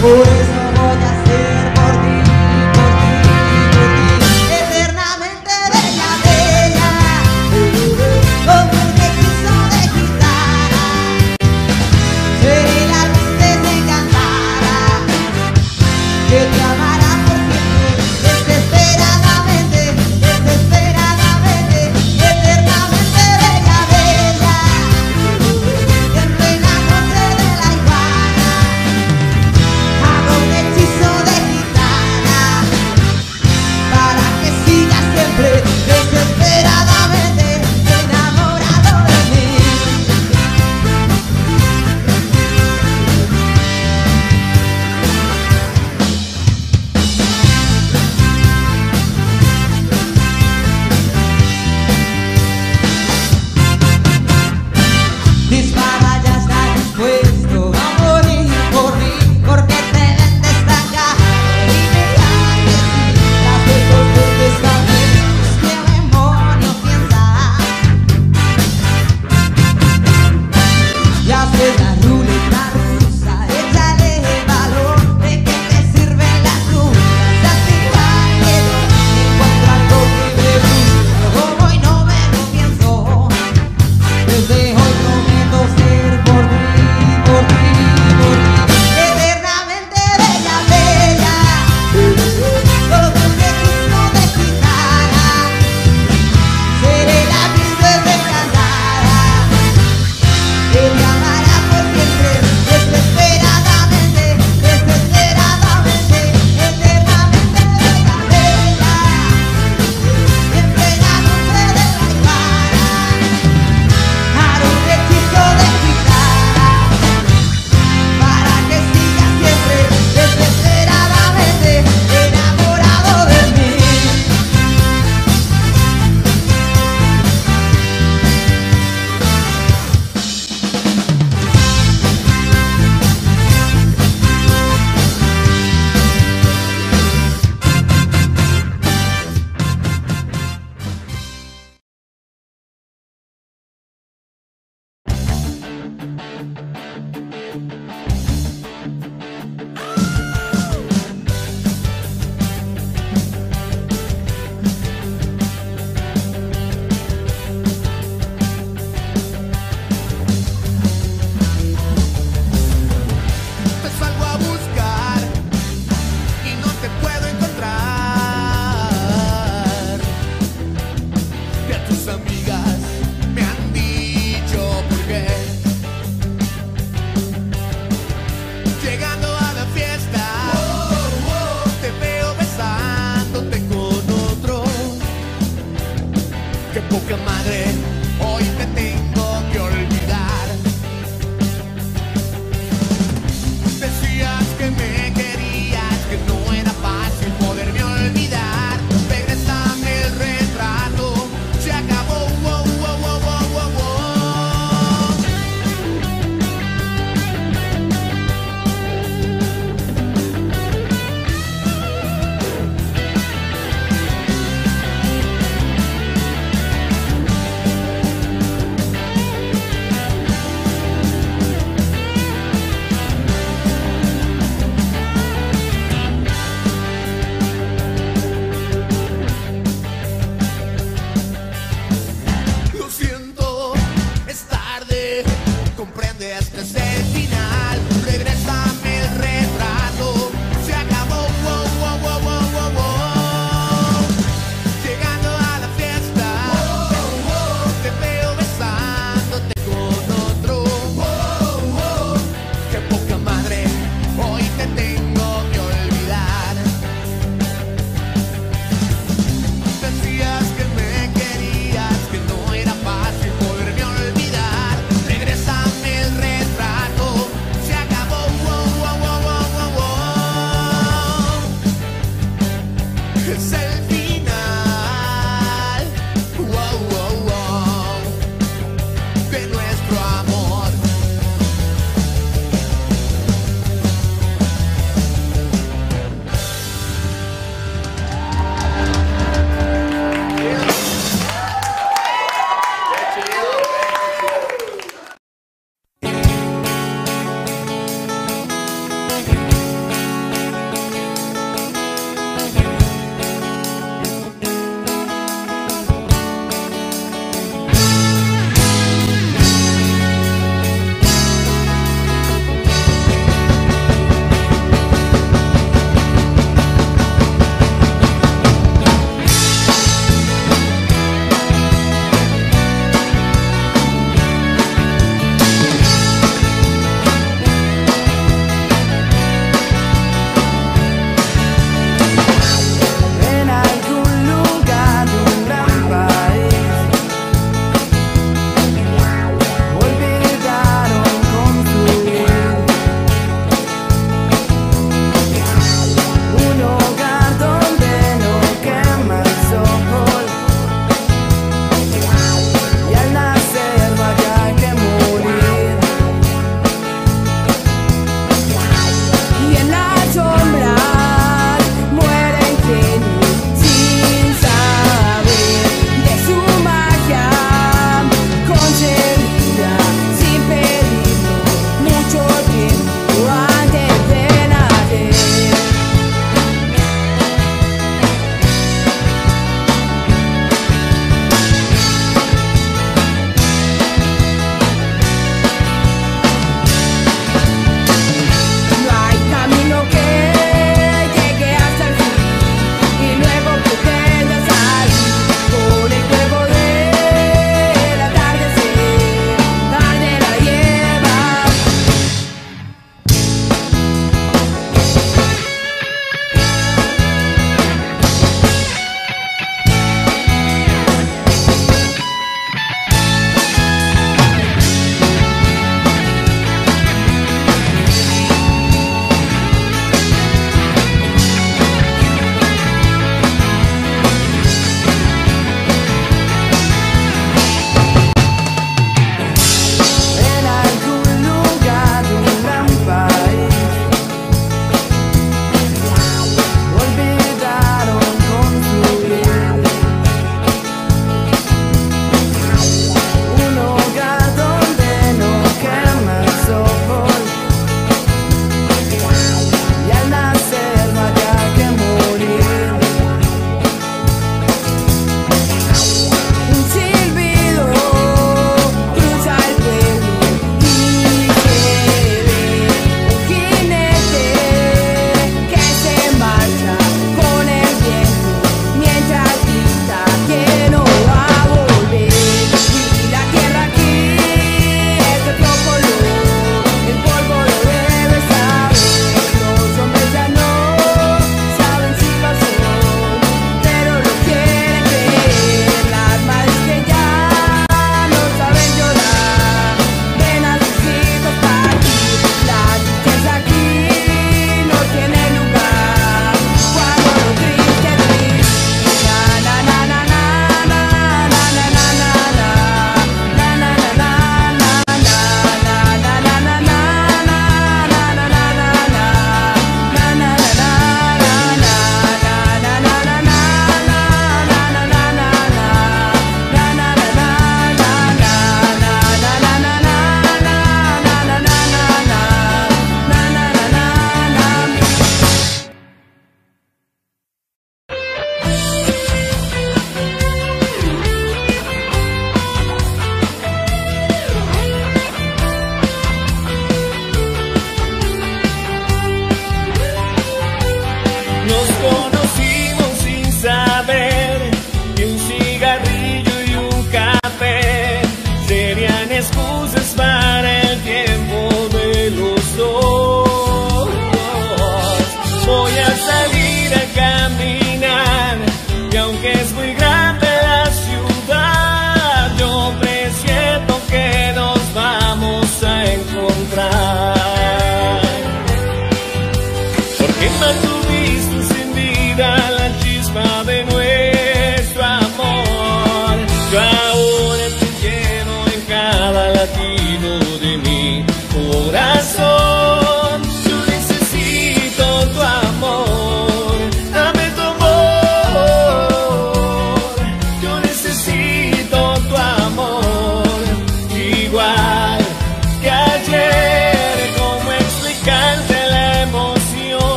Por eso voy a hacer por ti, por ti, por ti, eternamente bella, bella, como un hechizo de gitana. Seré la luz desencantada que te amará por siempre, desesperadamente, desesperadamente, eternamente bella, bella, en plena noche de la iguana. Hago un hechizo de gitana para que sigas siempre desesperadamente enamorado de mí. Dispara, ya está dispuesto a morir por mí, porque te vendes tan caro y me llamas que sí. Las de dos veces también, ¿qué demonios piensas? Y haces la ruleta rusa, échale valor, ¿de qué te sirven las lunas? Así bailo, encuentro algo que me gusta, como hoy no me lo pienso. Desde hoy prometo ser por ti, por ti, por ti, eternamente bella, bella, como un hechizo de gitana. Seré la princesa desencantada que te amará por siempre, desesperadamente, desesperadamente, eternamente bella, bella, en plena noche de la iguana. Haré un hechizo de gitana para que sigas siempre desesperadamente enamorado de mí. Te salgo a buscar y no te puedo encontrar. Que tus amigas me han dicho por qué. Llegando a la fiesta, te veo besándote con otro. Qué poca madre, hoy te tengo que olvidar. Decías que me querías, que no era fácil poderme olvidar. Regrésame el retrato, se acabó. Wow, wow, wow, wow, wow, wow. Lo siento, es tarde, comprende, este es el final. Regrésame el retrato, se acabó. Wow, wow, wow, wow, wow, wow. Llegando a la fiesta, te veo besándote con otro. Qué poca madre, hoy te tengo que olvidar. Decías que me querías, que no era fácil poderme olvidar. Regrésame el retrato, se acabó. Wow, wow, wow, wow, wow, wow.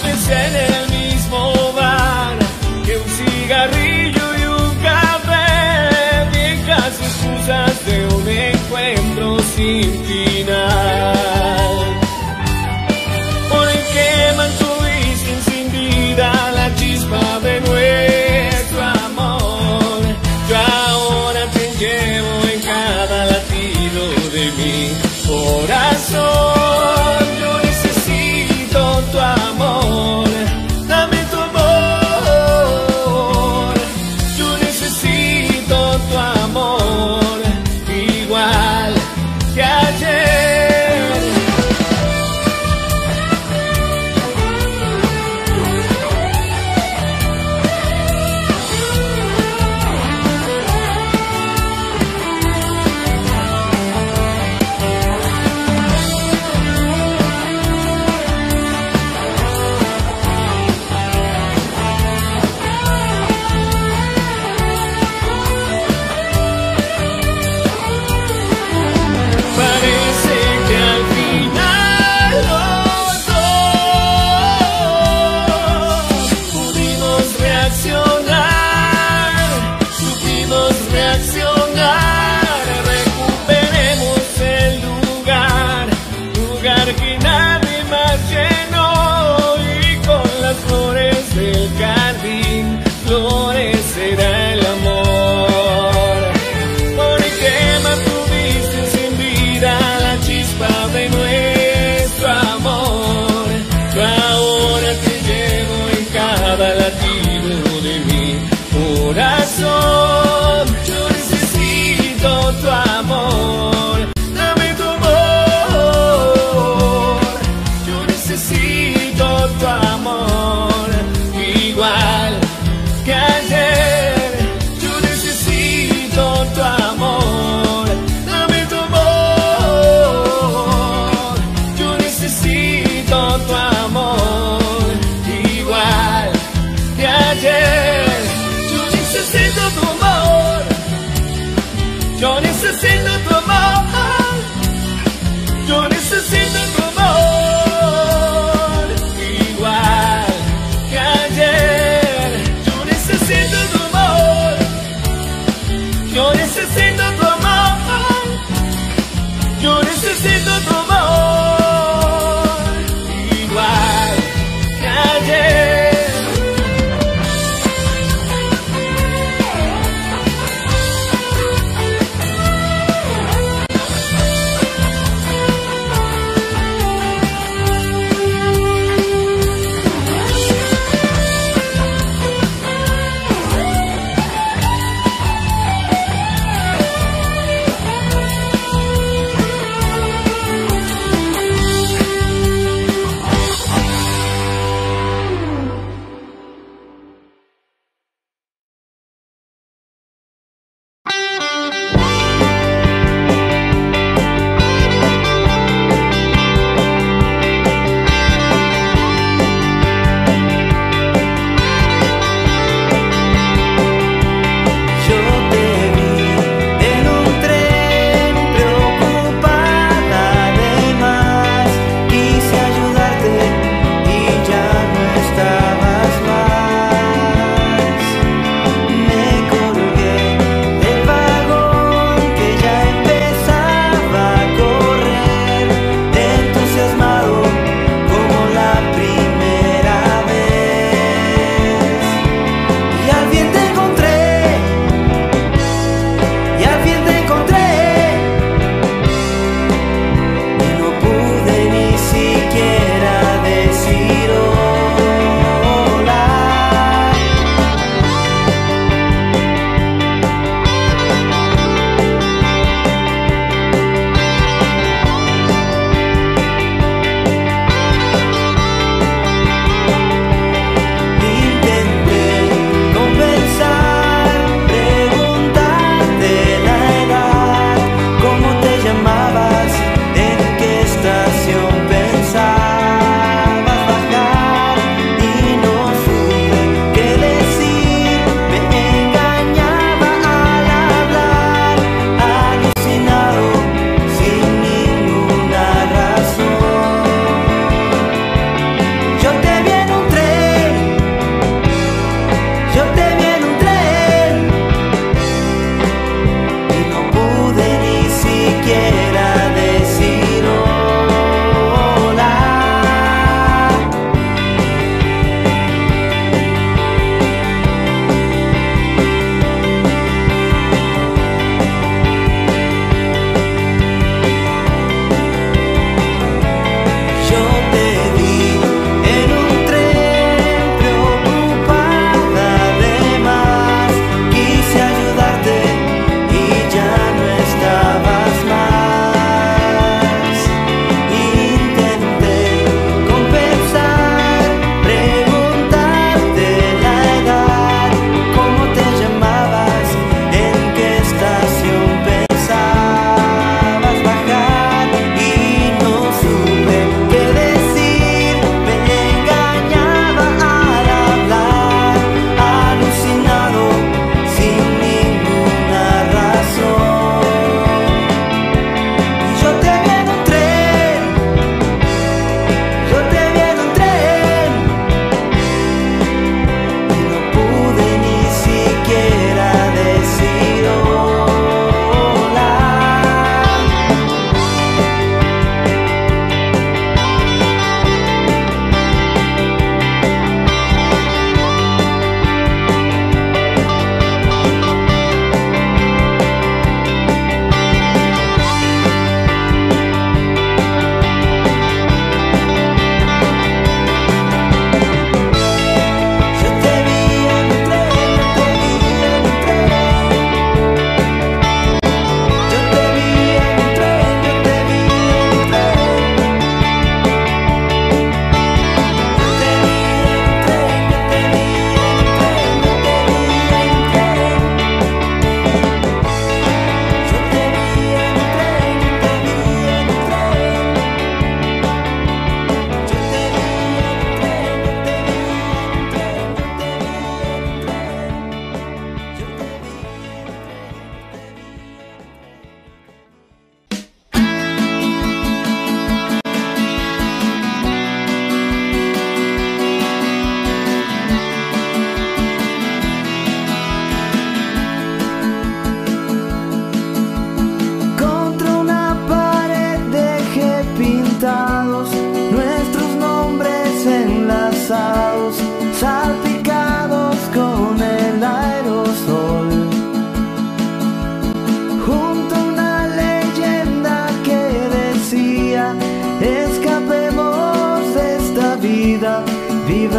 vez en el mismo bar, que un cigarrillo y un café, viejas excusas de un encuentro sin final. Porque mantuviste encendida la chispa de nuestro amor. Yo ahora te llevo en cada latido de mi corazón. Yo necesito tu amor, dame tu amor. Yo necesito tu amor, igual que ayer.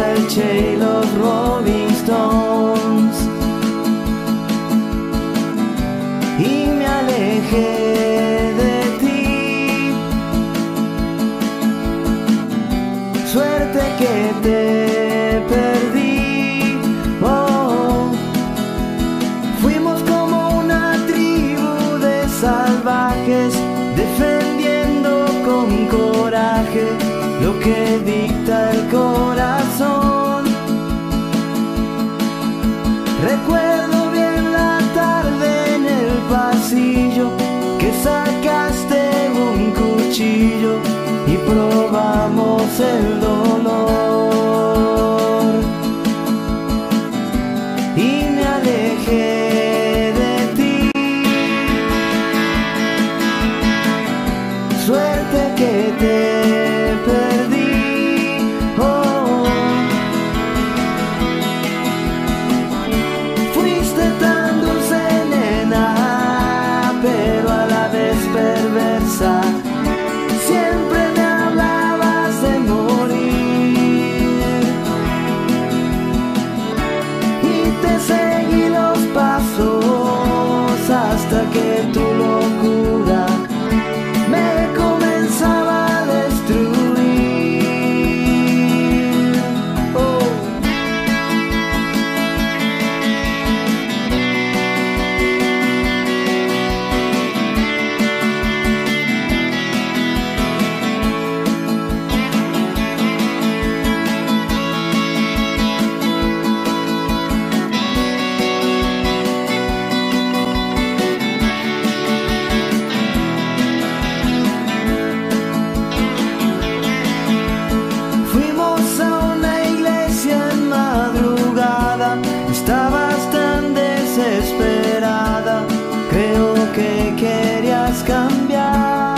el Che y los Rolling Stones. Y me alejé de ti. Suerte que te perdí. Oh, fuimos como una tribu de salvajes, defendiendo con coraje lo que dicta el corazón. Recuerdo bien la tarde en el pasillo que sacaste un cuchillo y probamos el dolor. Y me alejé de ti. Suerte que te perdí. Oh, fuiste tan dulce, nena, pero a la vez perversa. Siempre me hablabas de morir y te seguí los pasos hasta que tu locura me comenzaba a destruir. Oh. Fuimos a una iglesia en madrugada, estabas tan desesperada, creo que querías cambiar.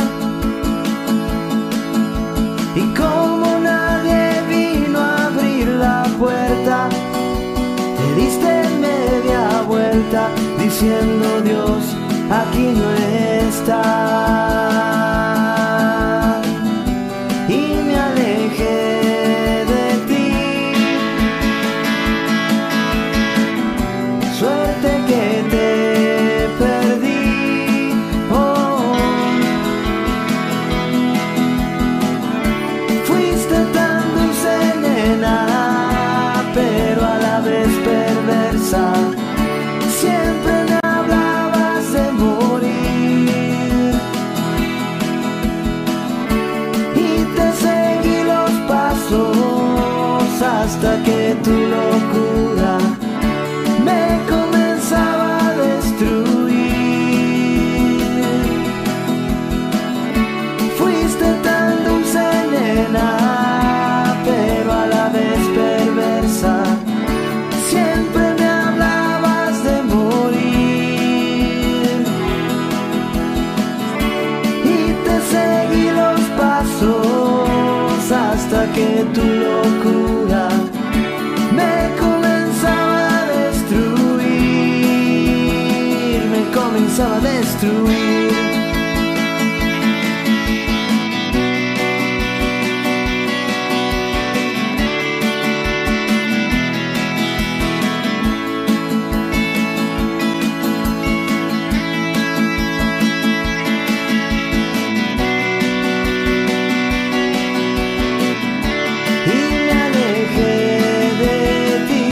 Y como nadie vino a abrir la puerta, te diste media vuelta diciendo Dios aquí no está. Y me alejé de ti. Suerte que te perdí. Oh, fuiste tan dulce, nena, pero a la vez perversa. Siempre me hablabas de morir y te seguí los pasos hasta que tu locura me comenzaba a destruir. Fuiste tan dulce, nena, pero a la vez perversa. Siempre me hablabas de morir y te seguí los pasos hasta que tu locura me comenzaba a destruir. Me comenzaba a destruir. Y me alejé de ti.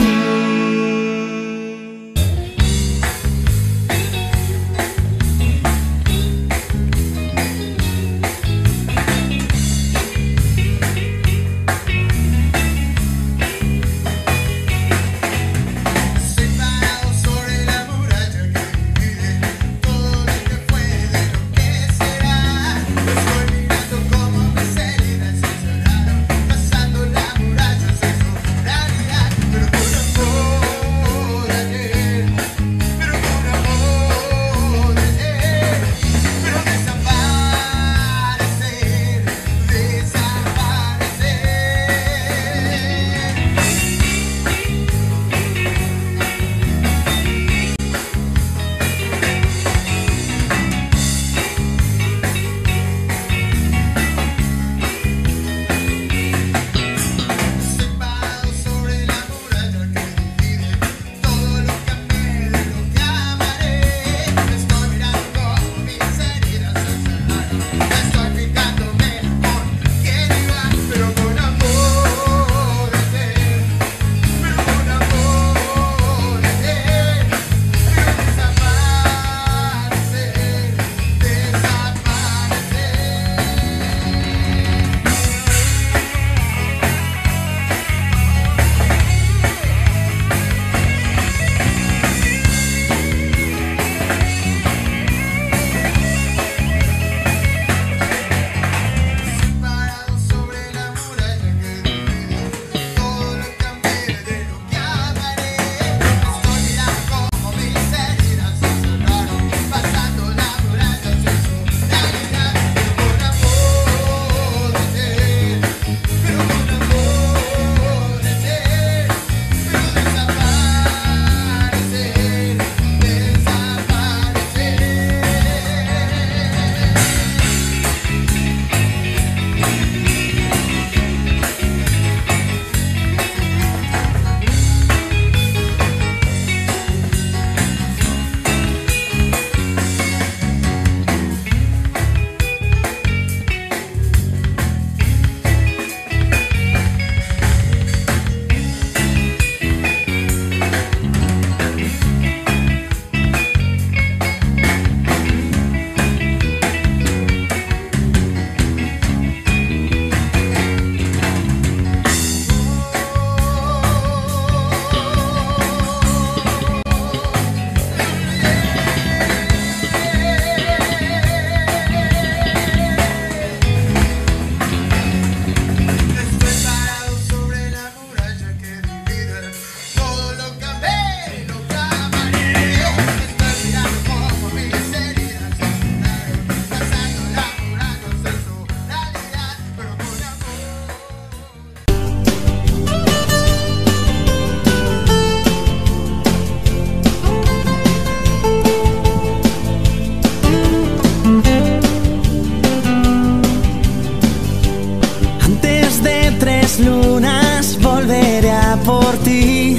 por ti.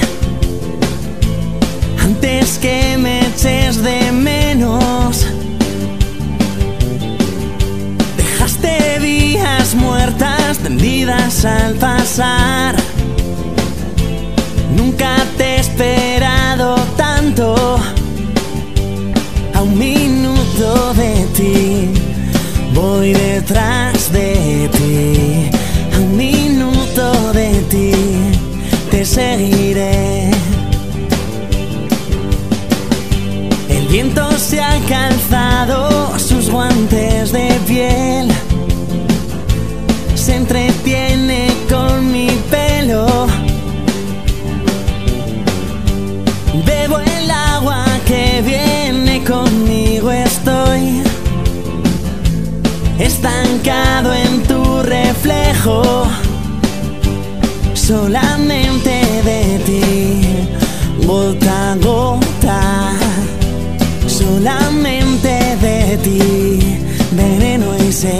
Antes que me eches de menos, dejaste vías muertas tendidas al pasar. Nunca te he esperado tanto. A un minuto de ti voy detrás de ti. A un minuto de ti te seguiré. El viento se ha calzado sus guantes de piel, se entretiene con mi pelo. Bebo el agua que viene conmigo, estoy estancado en tu reflejo. Solamente de ti, gota a gota. Solamente de ti, veneno y sed.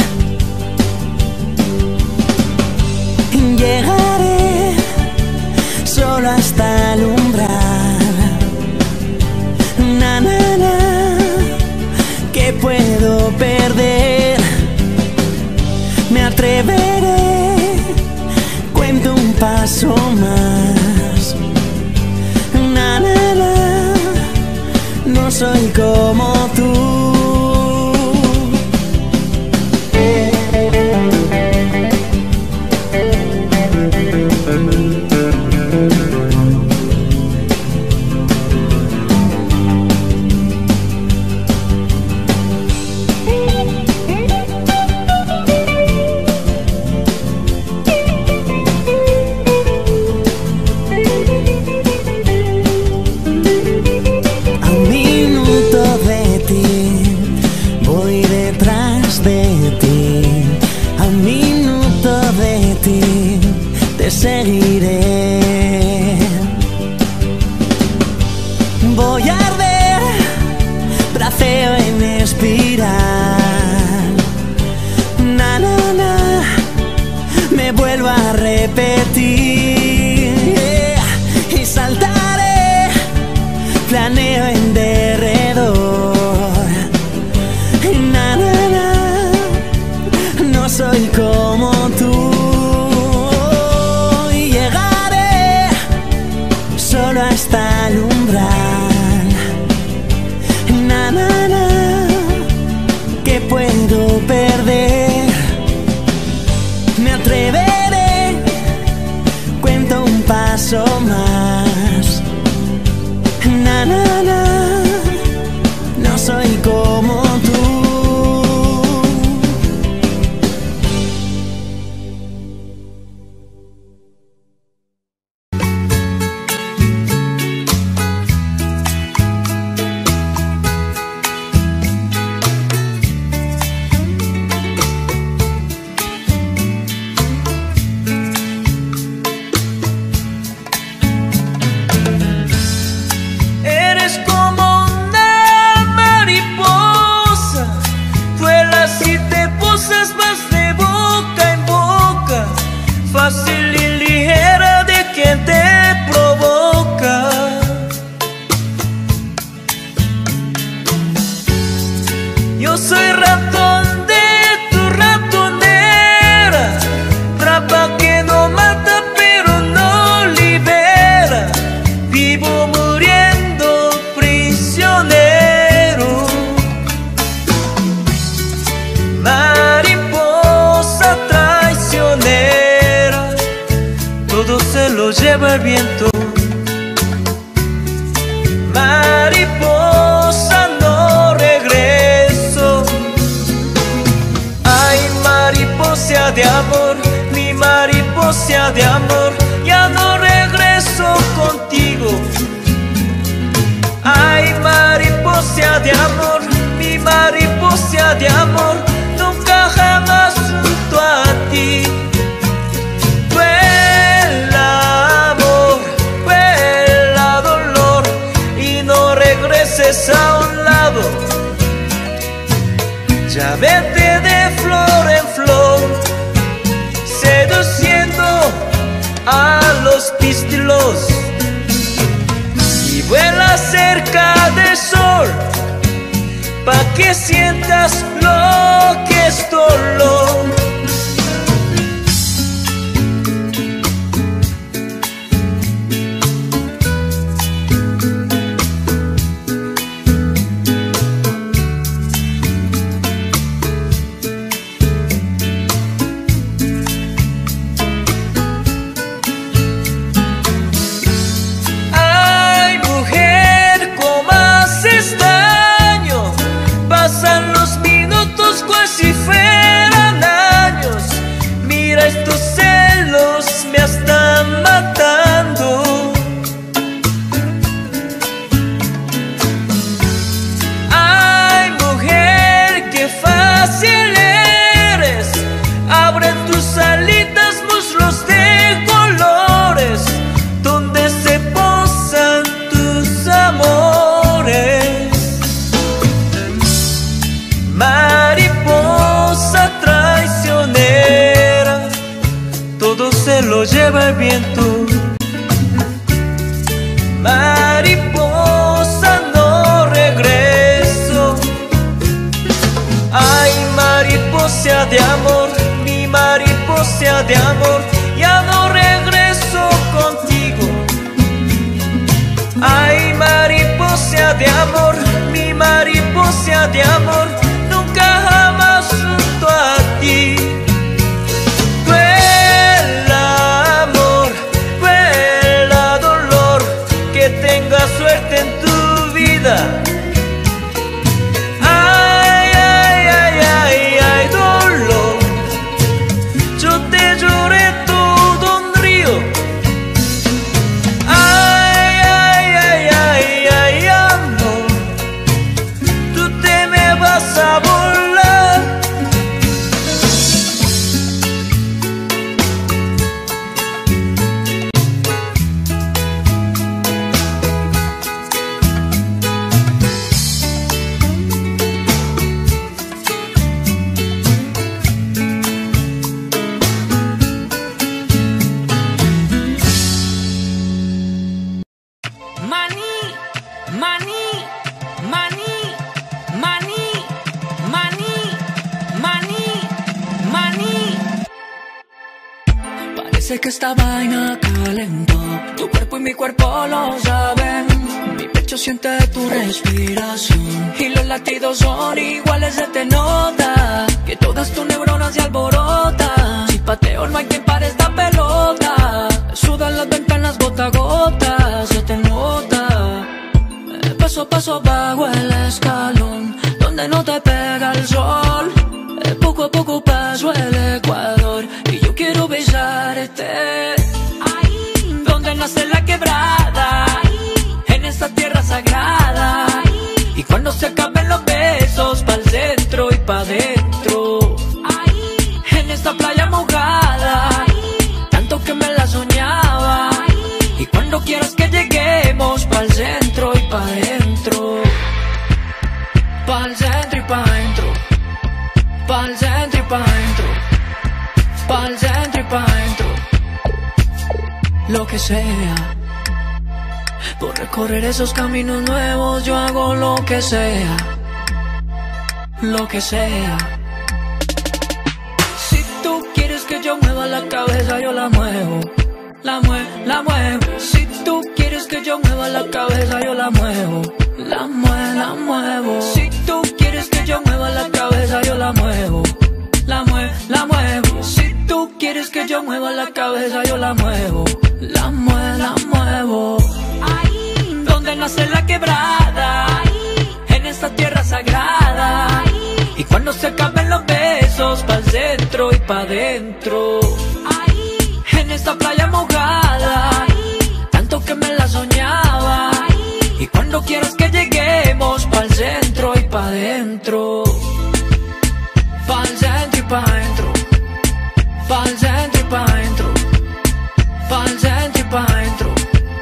Llegaré solo hasta el umbral. Na, na, na, ¿qué puedo perder? Me atreveré, cuento un paso más. Na, na, na, no soy como tú. Seguiré. Voy a arder, braceo en espiral. Na, na, na, me vuelvo a repetir. Y saltaré, planeo en derredor. Na, na, na, no soy como tú. Solo hasta el umbral. Na, na, na, ¿qué puedo perder? Me atreveré, cuento un paso más. Na, na, na, no soy como tú. Fácil y ligera de quien te provoca. Yo soy ratón de tu ratonera, trampa que no mata pero no libera. Vivo muriendo prisionero. Mariposa traicionera, todo se lo lleva el viento. Mariposa, no regreso. Ay, mariposa de amor, mi mariposa de amor, ya no regreso contigo. Ay, mariposa de amor, mi mariposa de amor, nunca jamás junto a ti. A un lado, ya vete de flor en flor, seduciendo los pistilos y vuela cerca del sol, pa' que sientas lo que es dolor. Si fueran años, mira estos celos me están matando. Ay, mujer, qué fácil eres. Abre tus alitas, muslos de colores, donde se posan tus amores. Mariposa traicionera, todo se lo lleva el viento. Mariposa, no regreso. Ay, mariposa de amor, mi mariposa de amor, ya no regreso contigo. Ay, mariposa de amor, mi mariposa de amor, nunca jamás junto a ti. Duela amor, duela dolor, que tengas suerte en tu vida. Ay, ay, ay, ay, ay, dolor, yo te lloré todo un río. Ay, ay, ay, ay, ay, amor, tú te me vas a volar. Maní, maní, maní, maní, maní, maní, maní. Parece que esta vaina calentó, tu cuerpo y mi cuerpo lo saben. Mi pecho siente tu respiración y los latidos son iguales, se te nota que todas tus neuronas se alborotan. Si pateo no hay quien pare esta pelota, sudan las ventanas gota a gota, se te nota. Paso a paso bajo el escalón, donde no te pega el sol. Poco a poco paso el ecuador y yo quiero besarte. Ahí, donde nace la quebrada, en esta tierra sagrada. Y cuando se acaben los besos, pa'l centro y pa' dentro. En esta playa mojada, tanto que me la soñaba. Y cuando quieras que lleguemos, pa'l centro y pa' dentro. Pa'l centro y pa' dentro. Pa'l centro y pa' dentro. Pa'l centro y pa' dentro. Lo que sea, por recorrer esos caminos nuevos, yo hago lo que sea. Lo que sea. Si tú quieres que yo mueva la cabeza, yo la muevo. La muevo. Si tú quieres que yo mueva la cabeza, yo la muevo. La muevo. Si tú quieres que yo mueva la cabeza, yo la muevo. La muevo. Si tú quieres que yo mueva la cabeza, yo la muevo. La muevo. Ahí, donde nace la quebrada, en esta tierra sagrada. Y cuando se acaben los besos, pa'l centro y pa' dentro. En esta playa mojada, tanto que me la soñaba. Y cuando quieras que lleguemos, pa'l centro y pa' dentro. Pa'l centro y pa' dentro. Pa'l centro y pa' dentro. Pa'l centro y pa' dentro.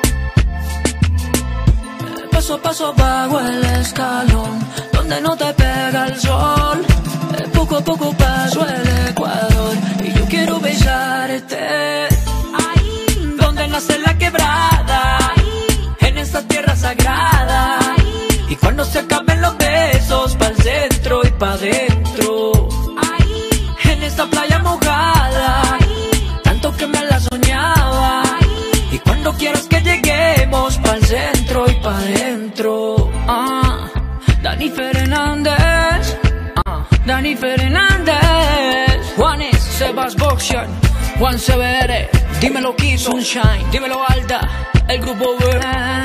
Paso a paso bajo el escalón, donde no te pega el sol. Poco a poco paso el ecuador y yo quiero besarte. Ahí, donde nace más en la quebrada, en esta tierra sagrada. Y cuando se acaben los besos, pa'l centro y pa' dentro, en esta playa mojada, tanto que me la soñaba. Y cuando quieras que lleguemos pa'l centro y pa' dentro. Dani Fernández, Dani Fernández, Juanes, Sebas Boxian, Juan Severe, dímelo Kid Sunshine, dímelo Alda, el grupo B.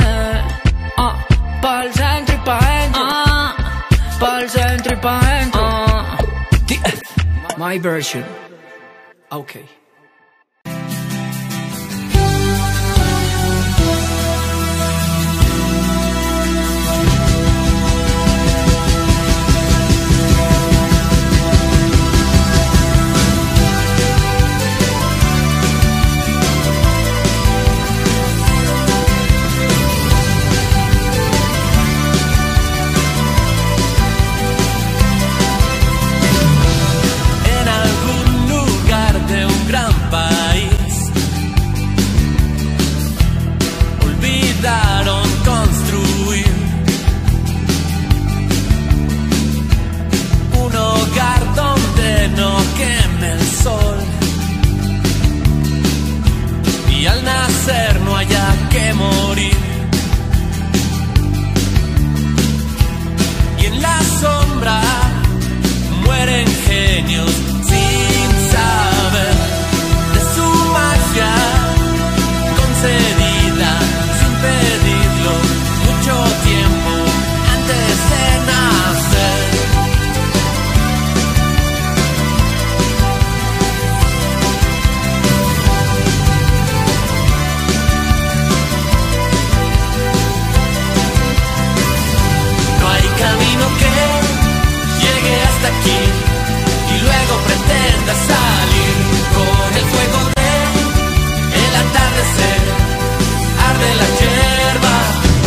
Pa'l centro y pa' dentro, pa'l centro y pa' dentro. My version. Okay. Y al nacer no haya que morir. Y en la sombra mueren genios sin saber de su magia concedida sin pedirlo mucho tiempo antes de nacer. Camino que llegue hasta aquí y luego pretenda salir con el fuego del atardecer, arde la hierba.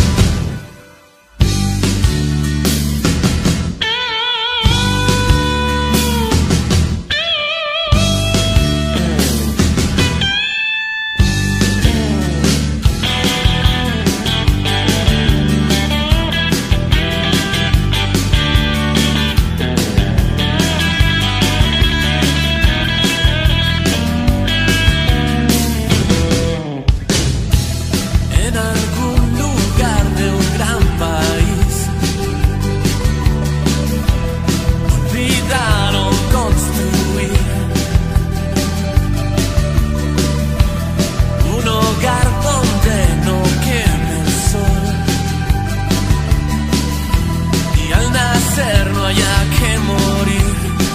No haya que morir.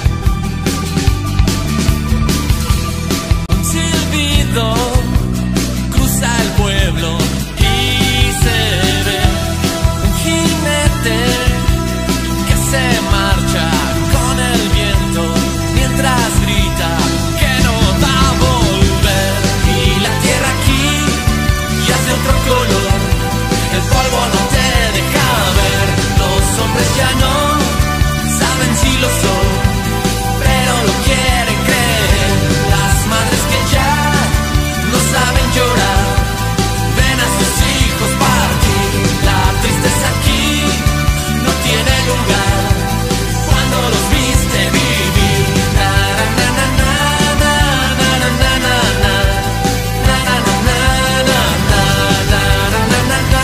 Un silbido cruza el pueblo y se ve un jinete que se marcha con el viento mientras grita que no va a volver. Y la tierra aquí ya es de otro color, el polvo no te deja ver, los hombres ya no saben si lo son, pero lo quieren creer. Las madres que ya no saben llorar, ven a sus hijos partir. La tristeza aquí no tiene lugar cuando los viste vivir. Na, na, na, na, na, na, na, na, na, na. Na, na, na, na, na, na, na, na, na, na, na.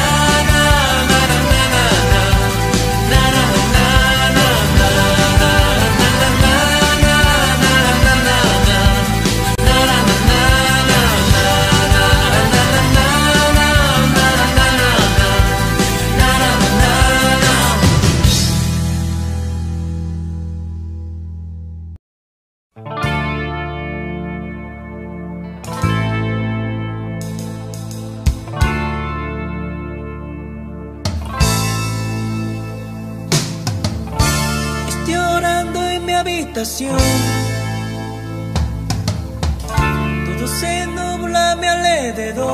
Estoy orando en mi habitación, todo se nubla a mi alrededor.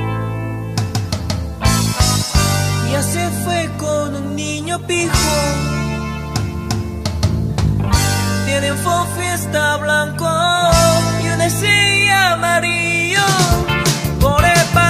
Ya se fue con un niño pijo, tienen fiesta blanco y una estrella amarillo por el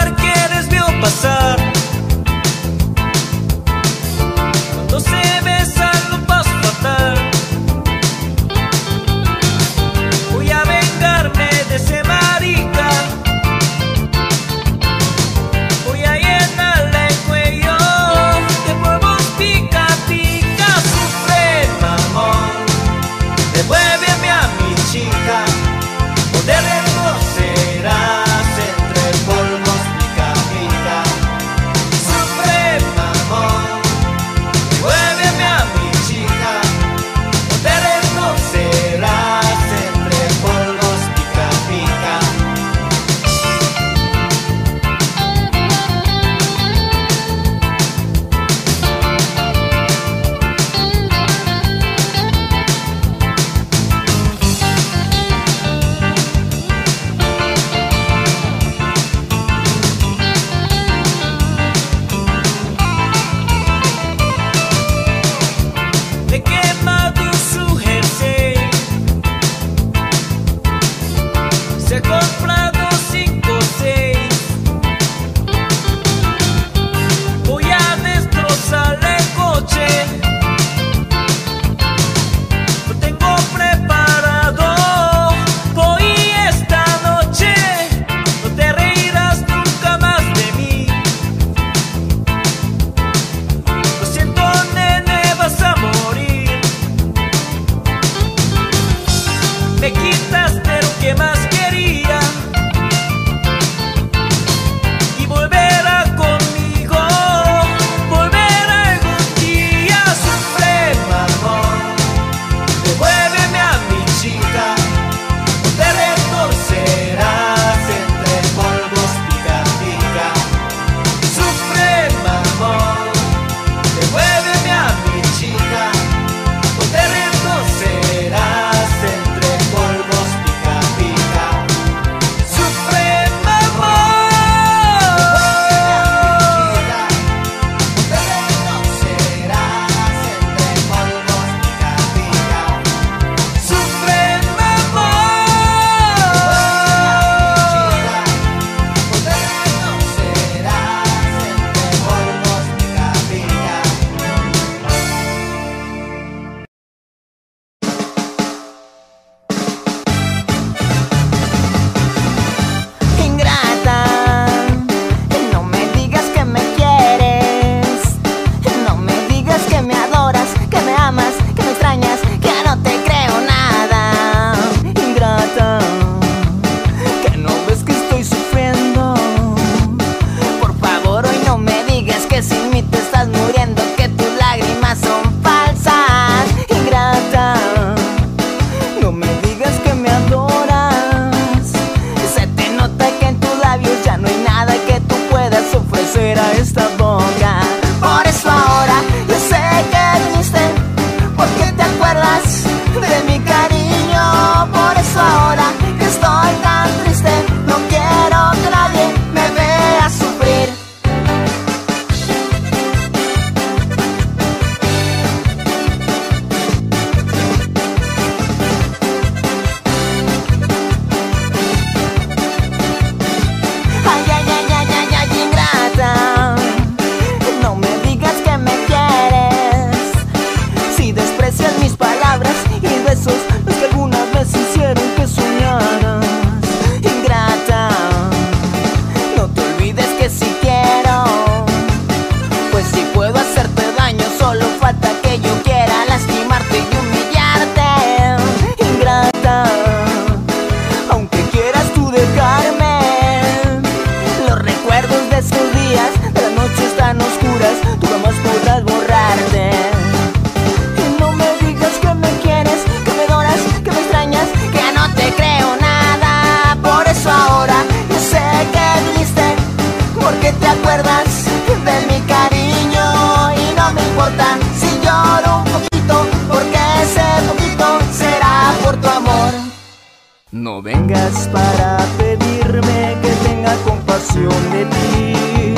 que sí quiero. Pues si puedo hacerte daño, solo falta que yo quiera lastimarte y humillarte, ingrata. Aunque quieras tú dejarme, los recuerdos de esos días, de las noches tan oscuras, tú jamás podrás borrarte. Y no me digas que me quieres, que me adoras, que me extrañas, que ya no te creo nada. Por eso ahora yo sé que viniste, porque te acuerdas de mi cariño. Y no me importa si lloro un poquito, porque ese poquito será por tu amor. No vengas para pedirme que tenga compasión de ti,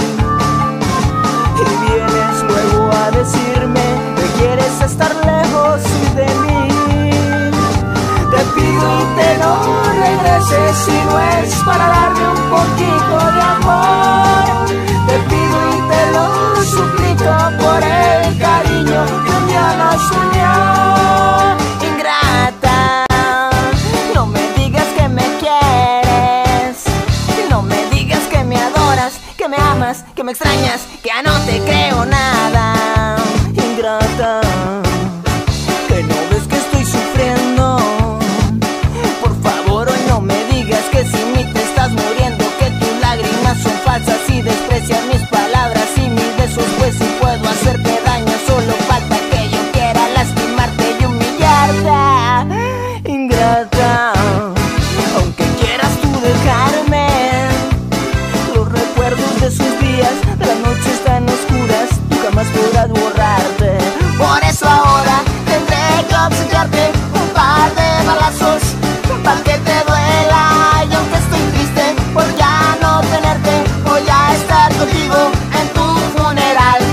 y vienes luego a decirme que quieres estar lejos de mí. Te pido que no regreses si no es para darme un poquito de amor. Te pido y te lo suplico por el cariño que un día nos unió. Ingrata, no me digas que me quieres, no me digas que me adoras, que me amas, que me extrañas, que ya no te creo nada. Ingrata, que no ves que estoy sufriendo. Por favor, hoy no me digas que sin mí te estás muriendo, que tus lágrimas son falsas y desprecias mis palabras y mis besos. Pues si puedo hacerte daño, solo falta que yo quiera lastimarte y humillarte, ingrata. Aunque quieras tú dejarme, los recuerdos de esos días, de las noches tan oscuras, tú jamás podrás borrarte. Por eso ahora tendré que obsequiarte un par de balazos para que te duela. Y aunque estoy triste por ya no tenerte, voy a estar contigo en tu funeral.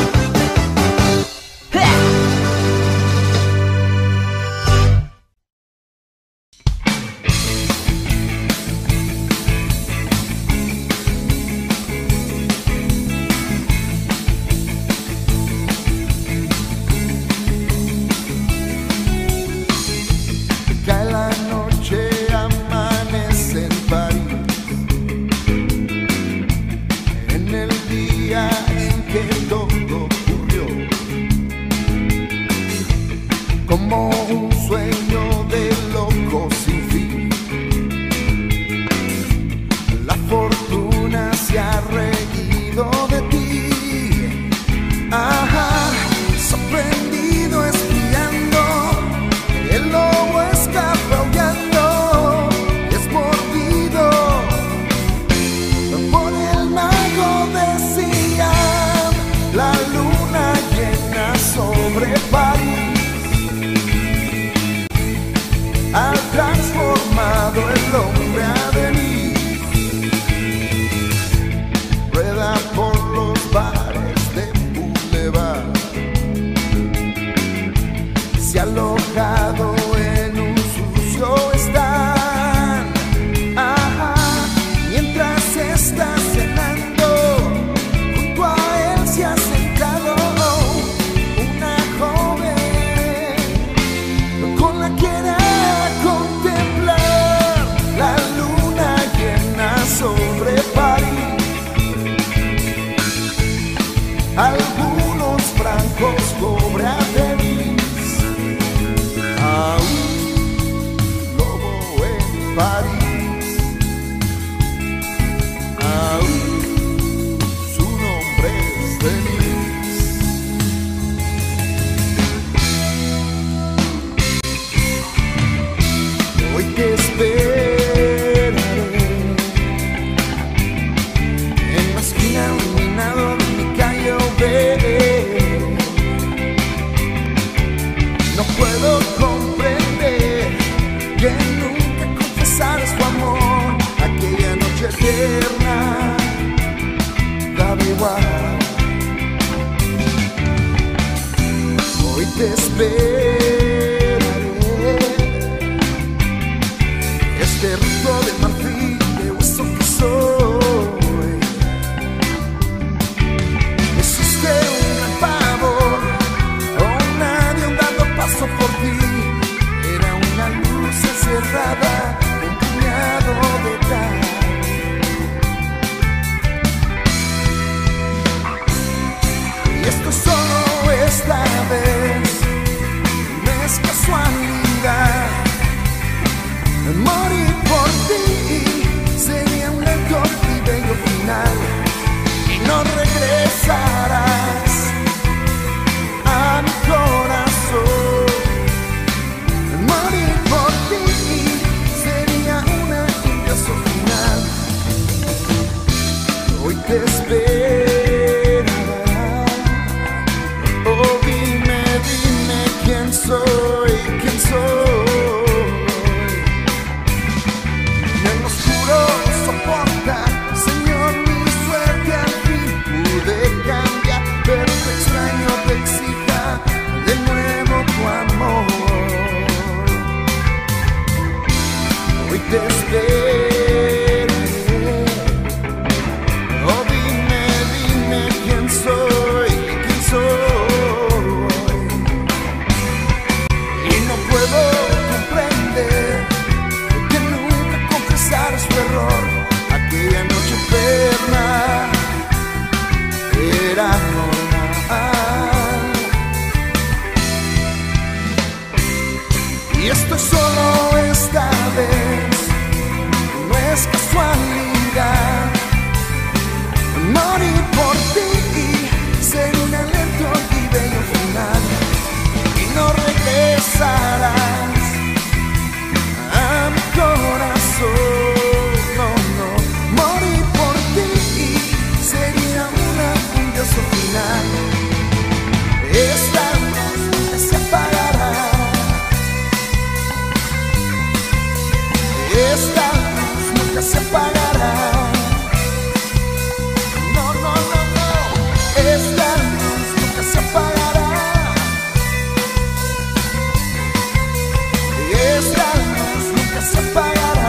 Cae la noche, amanece en París, en el día en que todo ocurrió, como un sueño de loco sin fin. La fortuna se ha reído de ti, ajá, sorprendido espiando. El lobo escapa aullando, es mordido por el mago, decían. La luna llena sobre París ha transformado el hombre a venir. Rueda por los bares de Boulevard, se ha alojado en un sucio stand, ajá, mientras está cenando, junto a él se ha sentado una joven con la que era contemplar la luna llena sobre París. Algunos francos cobra Denis a un lobo en París, aún su nombre es Denis. Hoy te esperaré en la esquina iluminada de mi calle Obrera. No puedo comprender que nunca confesaras tu amor. Aquella noche eterna daba igual. Hoy te esperaré. Este rito de marfil, de hueso que soy, existe un gran pavor, oh, nadie andando paso por ti. Era una luz encerrada, un puñado de tal. Y esto solo esta vez, no es casualidad. Morir por ti sería un lento y bello final, y no regresarás a mi corazón. Morir por ti sería un grandioso final. Hoy te esperará. Oh, dime, dime quién soy, quién soy. En lo oscuro soporta, Señor, mi suerte al fin pude cambiar, pero te extraño, te exija de nuevo tu amor. Hoy te esperaré. Oh, dime, dime quién soy, quién soy. Y no puedo comprender que nunca confesara su error. Aquella noche eterna era normal. Y esto es solo esta vez, no es casualidad. Morir por ti sería un lento y bello final, y no regresarás a mi corazón. No, no. Morir por ti sería un grandioso final. Esta luz nunca se apagará. Esta luz nunca se apagará. No, no, no, no. Esta luz nunca se apagará. Esta luz nunca se apagará.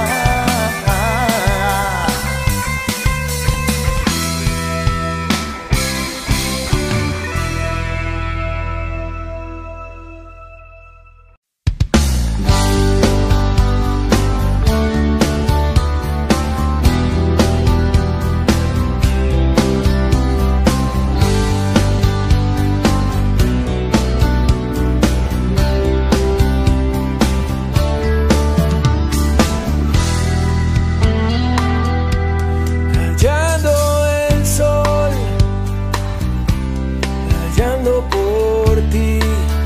Rayando el sol, rayando por ti.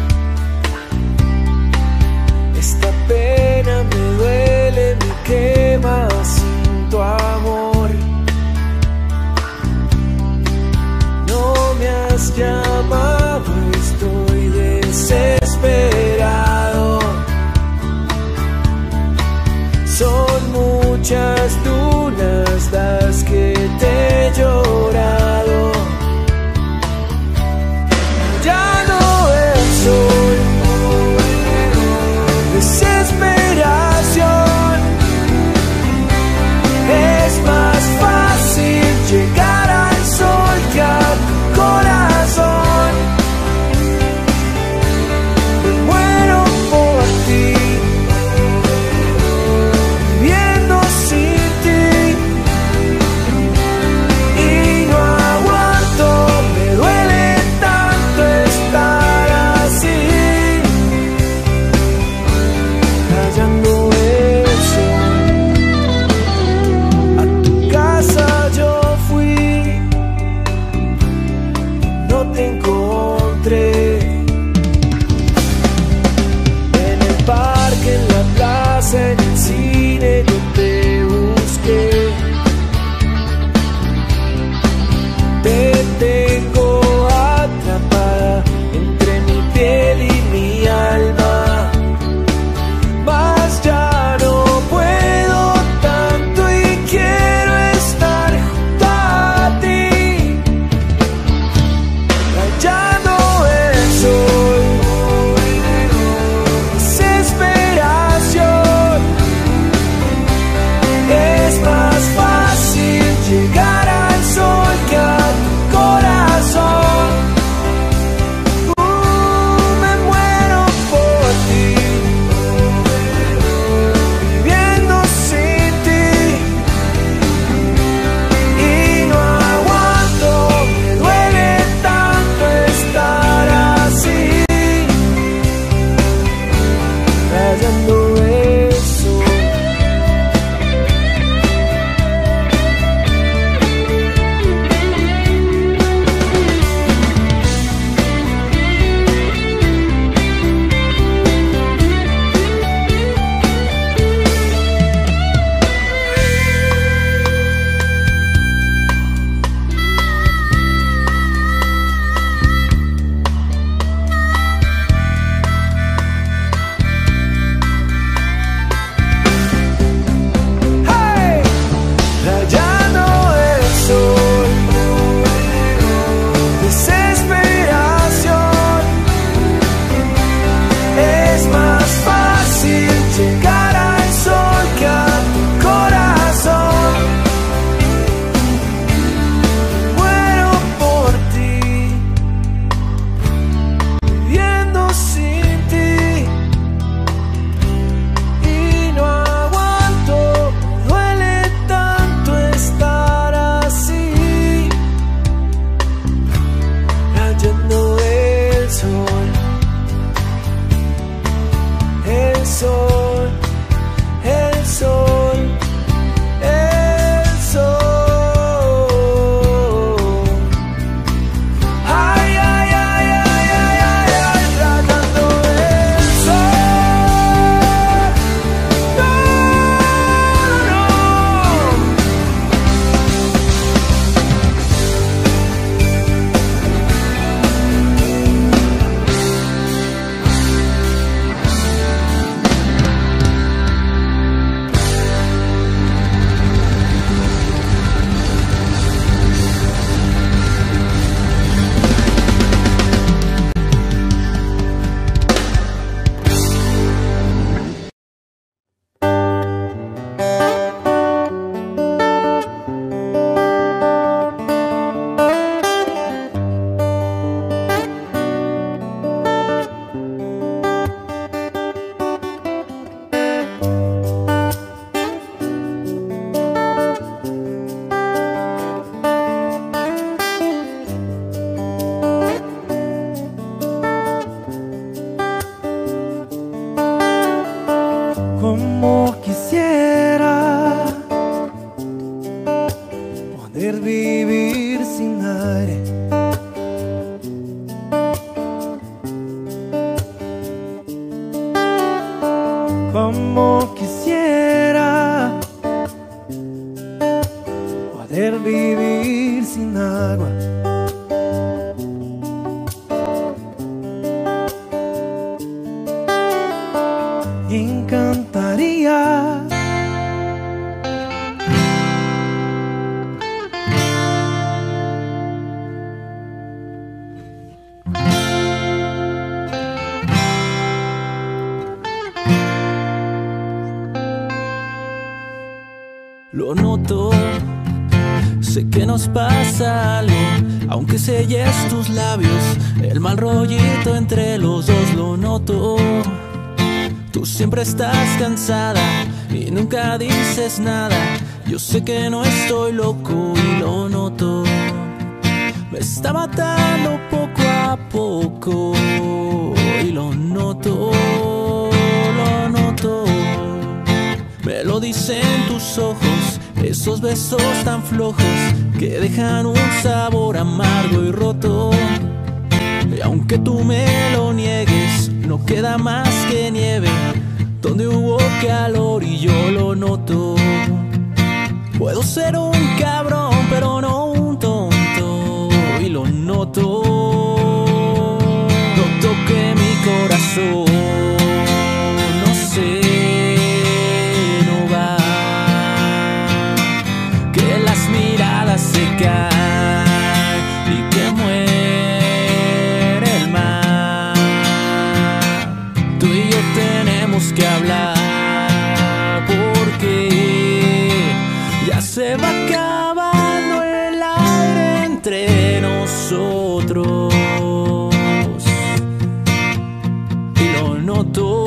Esta pena me duele, me quema sin tu amor. No me has llamado, estoy desesperado. Son muchas dunas las que te he llorado. Ya no el sol, desesperación. Es más fácil llegar al sol que a tu corazón. Me muero por ti, viviendo sin ti. Y vivir sin aire. Como quisiera poder vivir sin agua. Me encantaría Lo noto, sé que nos pasa algo, aunque selles tus labios, el mal rollito entre los dos lo noto. Tú siempre estás cansada y nunca dices nada. Yo sé que no estoy loco y lo noto. Me está matando poco a poco y lo noto, lo noto. Me lo dicen tus ojos, esos besos tan flojos que dejan un sabor amargo y roto. Y aunque tú me lo niegues, no queda más que nieve donde hubo calor y yo lo noto. Puedo ser un cabrón, pero no un tonto y lo noto. Noto que mi corazón, no sé, se cae y que muere el mar. Tú y yo tenemos que hablar porque ya se va acabando el aire entre nosotros y lo noto.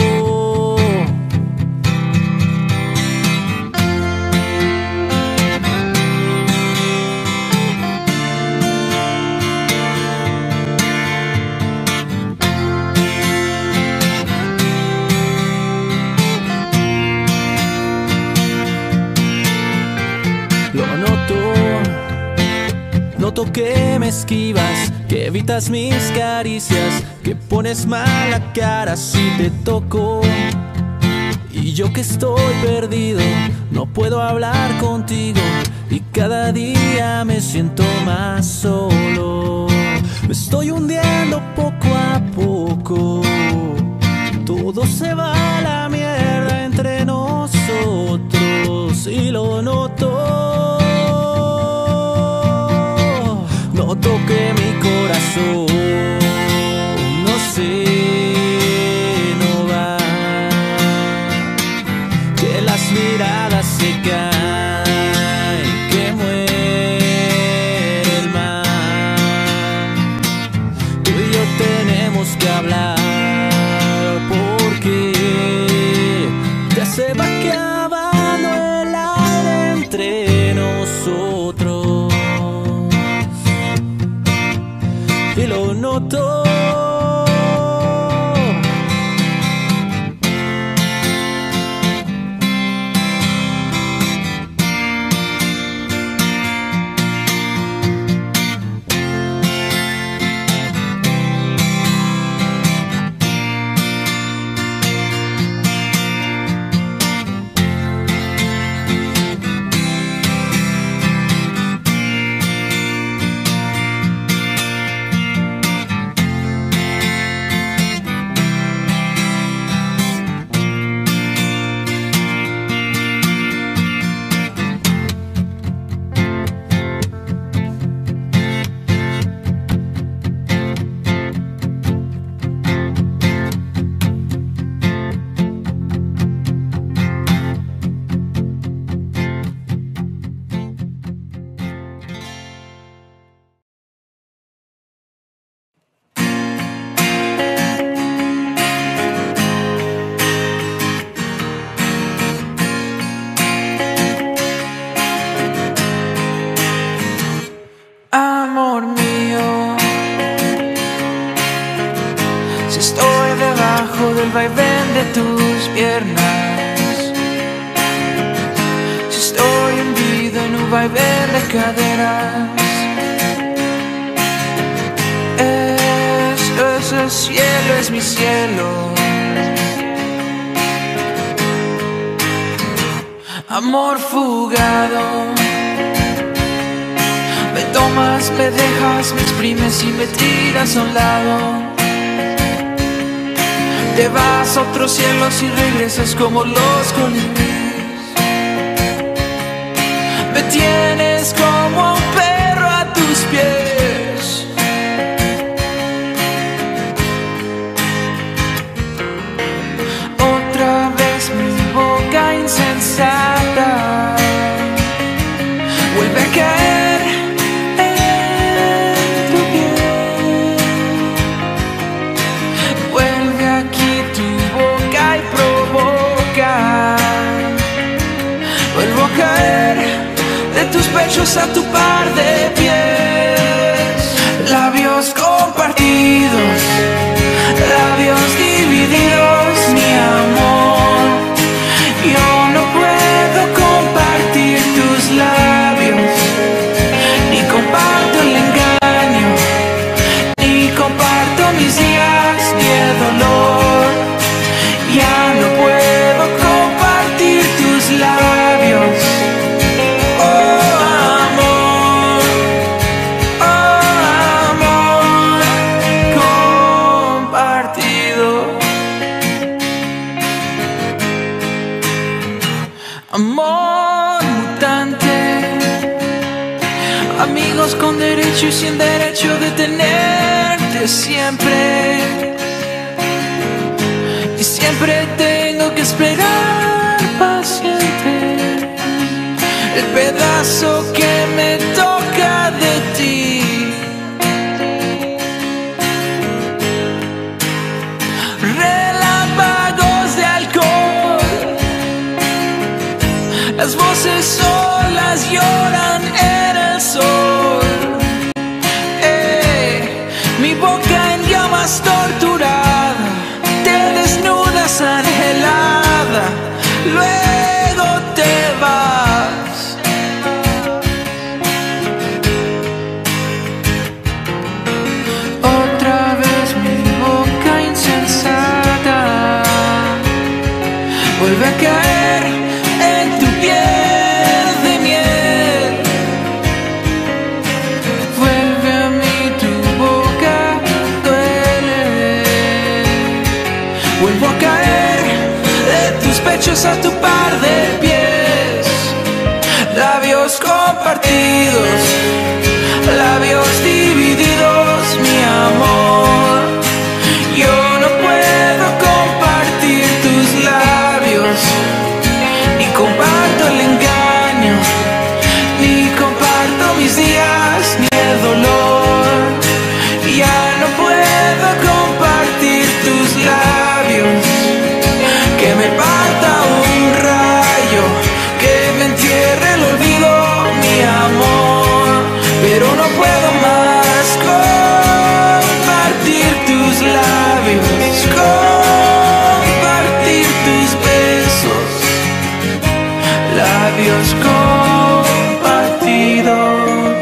Noto que me esquivas, que evitas mis caricias, que pones mala cara si te toco. Y yo que estoy perdido, no puedo hablar contigo y cada día me siento más solo. Me estoy hundiendo poco a poco, todo se va a la mierda entre nosotros y lo noto. Noto que mi corazón, no sé, no va, que las miradas se caen, que muere el mar. Tú y yo tenemos que hablar porque ya se va acabando el aire entre nosotros. Y lo noto. Amor mío, si estoy debajo del vaivén de tus piernas, si estoy hundido en un vaivén de caderas, eres mi cielo. Amor fugado, me tomas, me dejas, me exprimes y me tiras a un lado. Te vas a otros cielos y regresas como los colibríes. Me tienes como a un perro a tus pies. Otra vez mi boca insensata vuelve a caer en tu piel. Vuelve aquí tu boca y provoca. Vuelvo a caer de tus pechos a tu par de pies. Labios compartidos, labios divididos, mi amor. Yo no puedo compartir tus labios, ni comparto el engaño, ni comparto mis días ni el dolor. Ya no puedo compartir tus labios. Amor mutante, amigos con derecho y sin derecho de tenerte siempre. Y siempre tengo que esperar paciente el pedazo que me toca de ti. Relámpagos de alcohol, las voces solas lloran en el sol. Mi boca en llamas torturada, te desnudas anhelada, luego te vas. Otra vez mi boca insensata vuelve a caer en tu piel de miel. Vuelve a mí, tu boca duele. Vuelvo a caer de tus pechos a tu par de pies. Labios compartidos, labios divididos, mi amor. Yo no puedo compartir tus labios, ni comparto el engaño, ni comparto mis días ni el dolor. Ya no puedo compartir tus labios, que me parta un rayo, que me entierre el olvido, mi amor. Pero no puedo más compartir tus labios, compartir tus besos. Labios compartidos.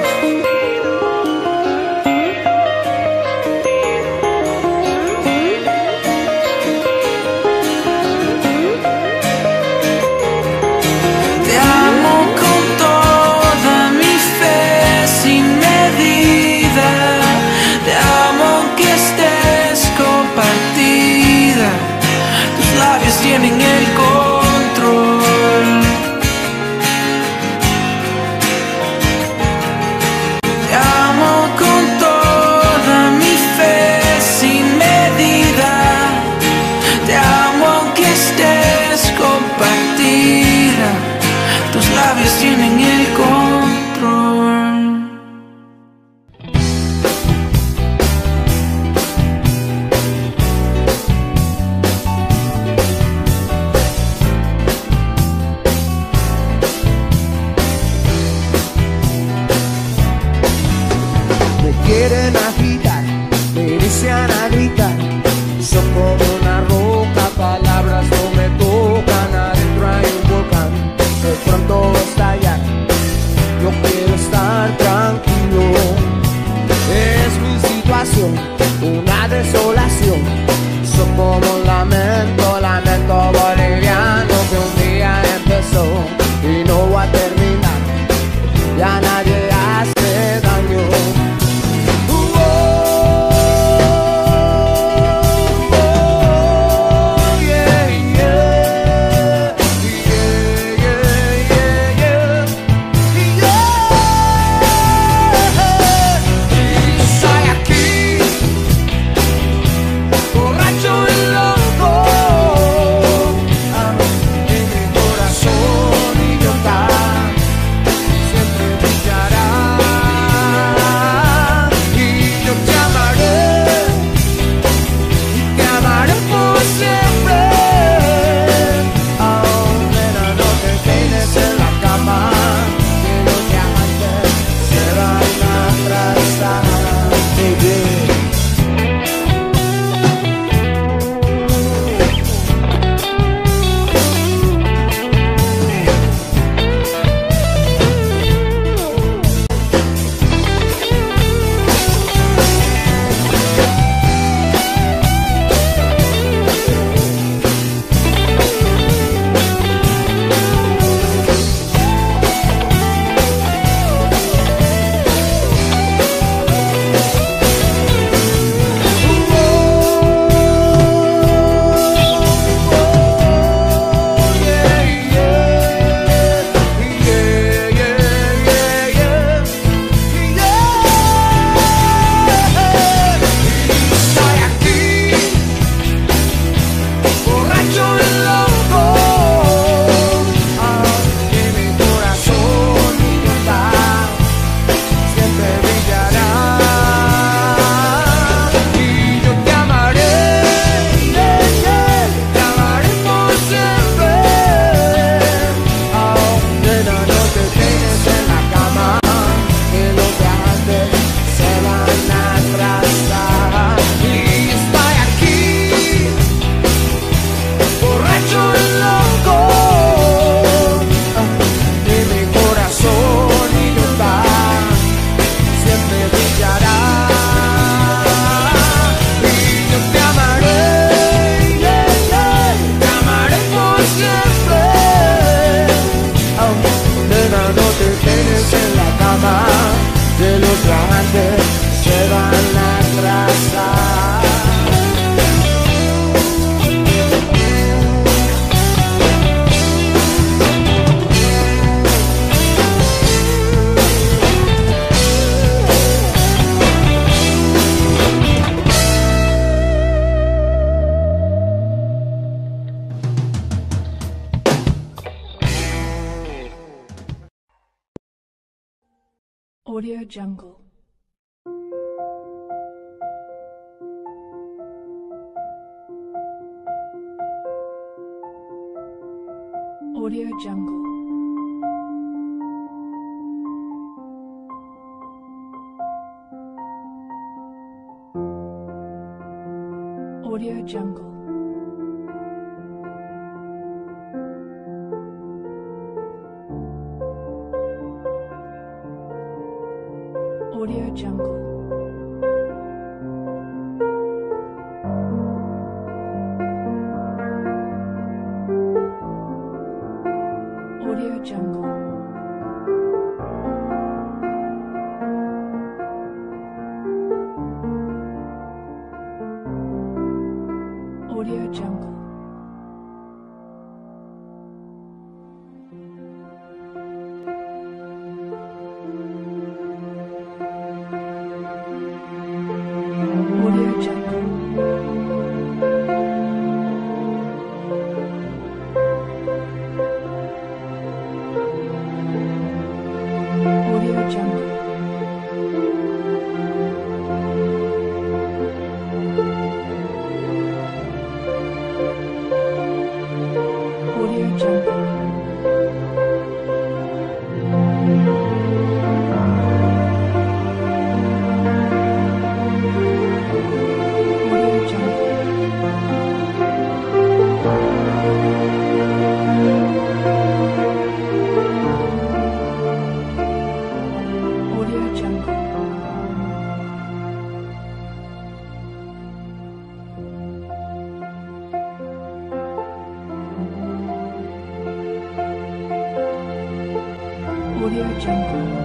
Te amo con toda mi fe sin medida. Te amo aunque estés compartida. Tus labios tienen el control. Te amo con toda mi fe sin medida. Te amo aunque estés compartida. Tus labios tienen el control. Me quieren agitar, me inician a gritar. Son como una roca, palabras no me tocan. Adentro hay un volcán, de pronto va a estallar. Yo quiero estar tranquilo. Es mi situación, una desolación. Son como un lamento, lamento boliviano que un día empezó y no va a terminar. Ya nadie hace daño. Audio Jungle. Audio Jungle. Audio Jungle. Audio Jungle. Audio Jungle. Audio Jungle. Audio Jungle. Audio Jungle. Audio Jungle. Audio Jungle.